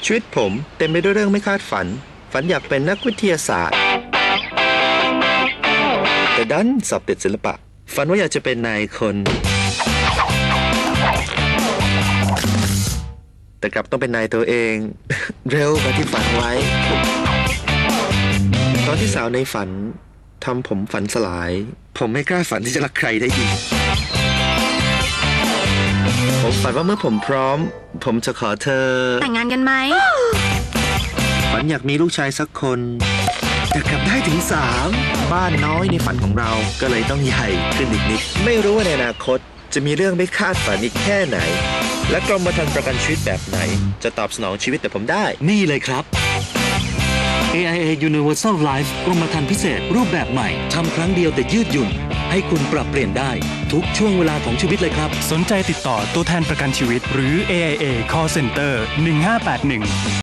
ชีวิตผมเต็มไปด้วยเรื่องไม่คาดฝันอยากเป็นนักวิทยาศาสตร์แต่ดันสอบติดศิลปะฝันว่าอยากจะเป็นนายคนแต่กลับต้องเป็นนายตัวเอง เร็วกว่าที่ฝันไว้ตอนที่สาวในฝันทำผมฝันสลายผมไม่กล้าฝันที่จะรักใครได้อีกผมฝันว่าเมื่อผมพร้อมผมจะขอเธอแต่งงานกันไหมฝันอยากมีลูกชายสักคนแต่กลับได้ถึง3บ้านน้อยในฝันของเราก็เลยต้องใหญ่ขึ้นอีกนิดไม่รู้ว่าในอนาคตจะมีเรื่องไม่คาดฝันอีกแค่ไหนและกรมธรรม์ประกันชีวิตแบบไหนจะตอบสนองชีวิตแต่ผมได้นี่เลยครับ AIA Universal Life กรมธรรม์พิเศษรูปแบบใหม่ทำครั้งเดียวแต่ยืดหยุ่นให้คุณปรับเปลี่ยนได้ทุกช่วงเวลาของชีวิตเลยครับสนใจติดต่อตัวแทนประกันชีวิตหรือ AIA Call Center 1581